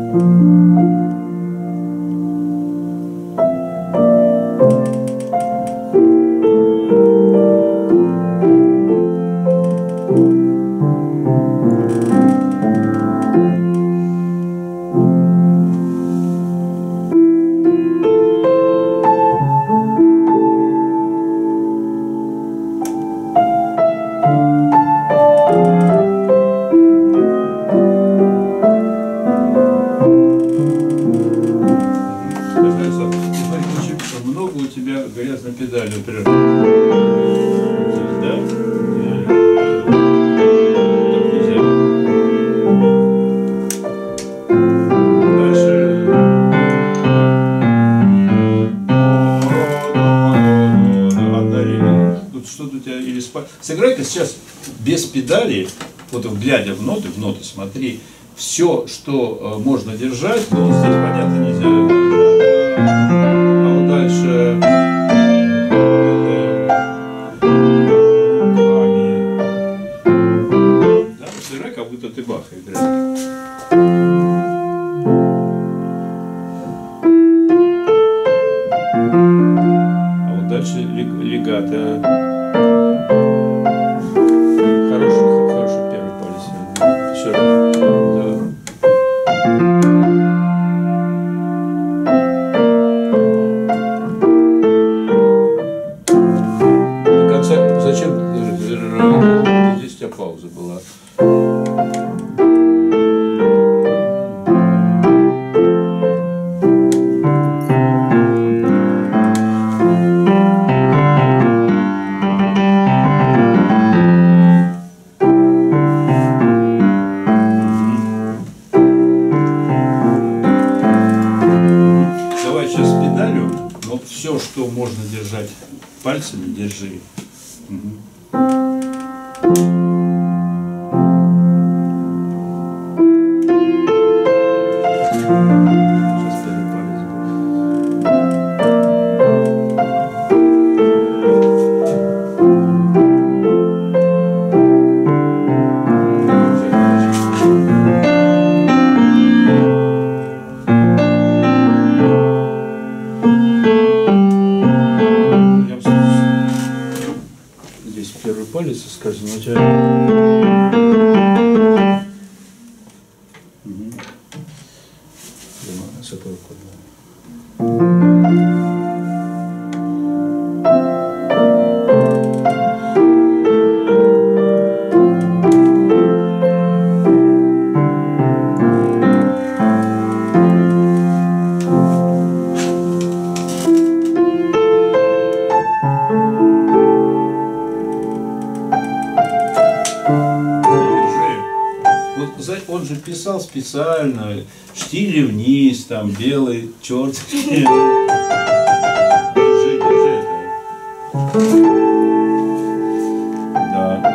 Сыграй-ка сейчас без педали, вот глядя в ноты смотри, все, что можно держать, но здесь, понятно, нельзя. А вот дальше руками. Да, сыграй, как будто ты Баха играешь. А вот дальше легато. Здесь у тебя пауза была. Давай сейчас с педалью, но все, что можно держать пальцами, держи. Здесь первый палец скользнуть. С этого он же писал специально штили вниз, там белый черт. Держи это. Да.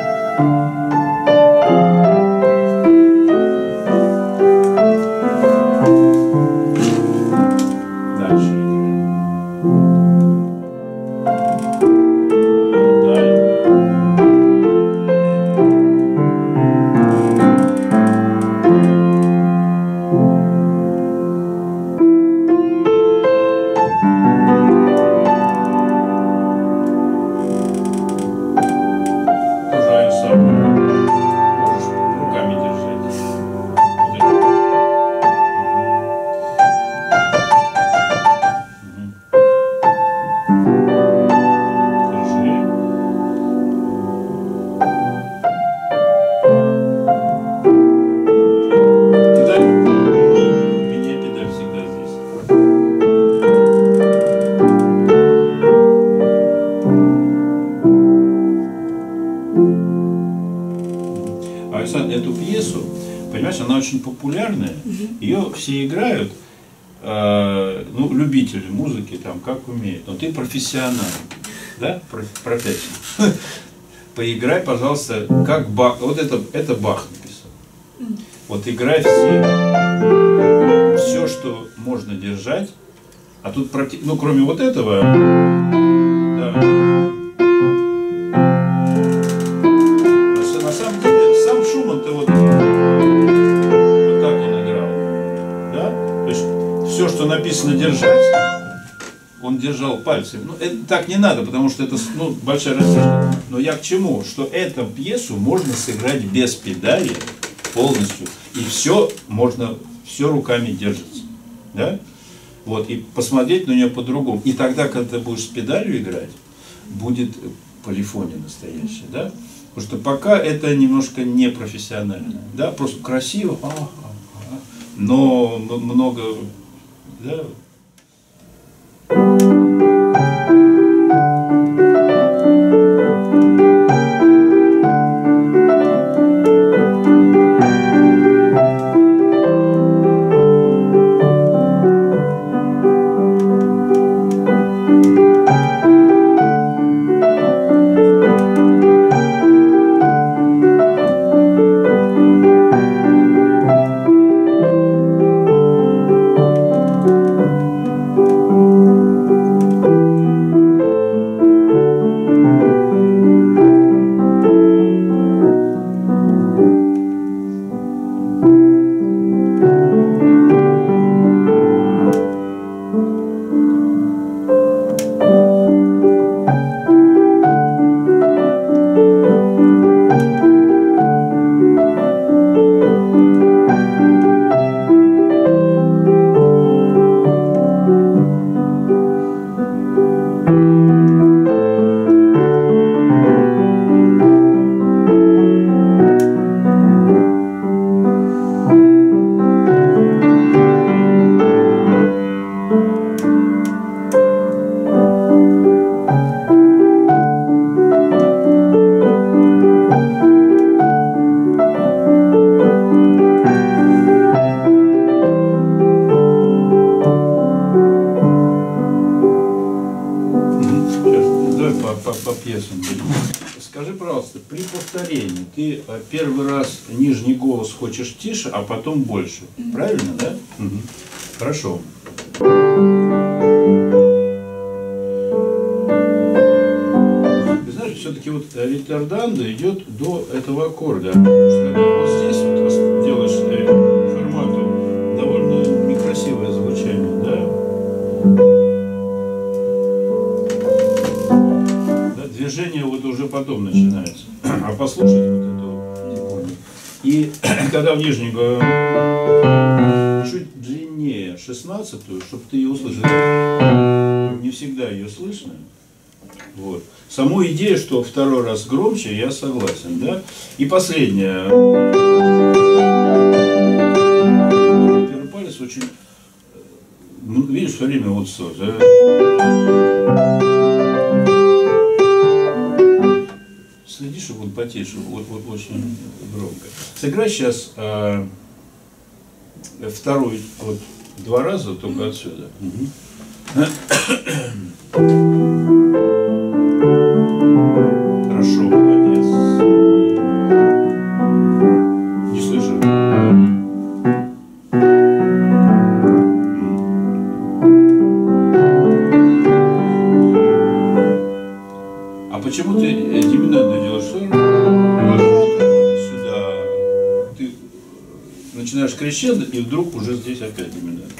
Дальше. Эту пьесу, понимаешь, она очень популярная, ее все играют, ну, любители музыки, там, как умеют, но ты профессионал, да, профессионал. Поиграй, пожалуйста, как Бах, вот это Бах написал. Вот играй все, что можно держать, а тут, ну, кроме вот этого, да. На самом деле, сам Шуман-то вот так он играл. все, что написано держать, он держал пальцами. Ну, это так не надо, потому что это большая разница. Но я к чему? Что эту пьесу можно сыграть без педали полностью. И все можно, все руками держится. Да? Вот, и посмотреть на нее по-другому. И тогда, когда ты будешь с педалью играть, будет полифония настоящая. Да? Потому что пока это немножко непрофессионально. Да? Просто красиво, но много... Да? По пьесам. Скажи, пожалуйста, при повторении ты первый раз нижний голос хочешь тише, а потом больше. Правильно, да? Угу. Хорошо. Ты знаешь, все-таки вот ретарданда идет до этого аккорда. Вот здесь вот делаешь формату довольно некрасивое звучание, да? Движение вот уже потом начинается. А послушать вот это. И когда в нижнюю чуть длиннее 16-ю, чтобы ты ее услышал. Не всегда ее слышно. Вот. Саму идею, что второй раз громче, я согласен. Да? И последнее. Первый палец очень... Видишь, все время вот что. Следи, чтобы он потише, вот очень громко. Сыграй сейчас второй, вот 2 раза, только отсюда. Хорошо, молодец. Не слышу. А почему ты доминантно делаешь? Сюда. Ты начинаешь крещендо, и вдруг уже здесь опять доминантно.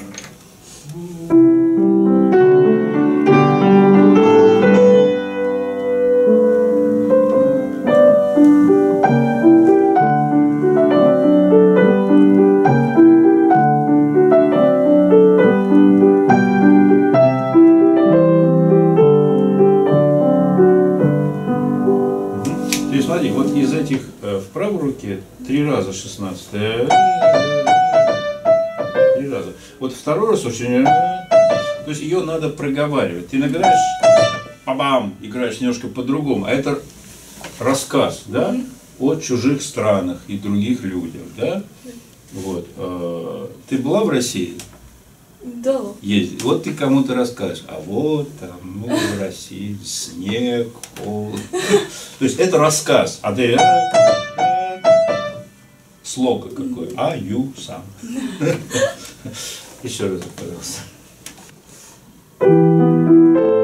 Смотри, вот из этих в правой руке 3 раза 16. 3 раза. Вот второй раз очень... То есть ее надо проговаривать. Ты награешь, па-бам, играешь немножко по-другому. А это рассказ, да, о чужих странах и других людях, да? Вот. Ты была в России? Да. Ездить. Вот ты кому-то расскажешь, а вот там, в России снег, холод. То есть это рассказ, а ты слог какой, сам. Еще раз, пожалуйста.